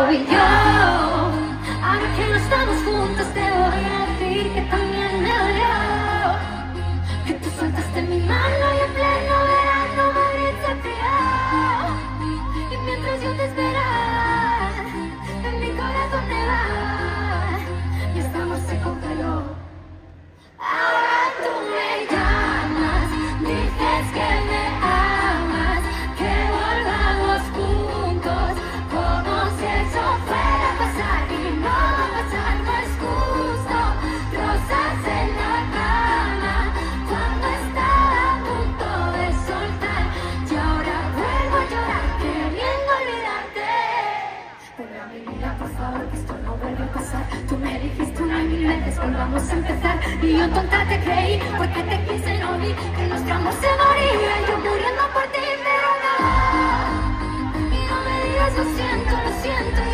y yo. Ahora que no estamos juntos te voy a decir que también me dolió. Que tú soltaste mi mano y en pleno verano Madrid se enfrió. Y mientras yo te esperaba, en mi corazón te va. Y estamos se congeló. Ahora tú me llamas, dices que me amas, que volvamos juntos, como si eso fuera a pasar y no va a pasar, no es justo. Rosas en la cama, cuando estaba a punto de soltar, y ahora vuelvo a llorar queriendo olvidarte. Vuelve a mi vida, por favor, que esto no vuelve a pasar. Tú me dijiste una y mil veces, volvamos a empezar. Y yo tonta te creí, porque te quise, no vi que nuestro amor se moría. Yo muriendo por ti, pero no. Y no me digas lo siento,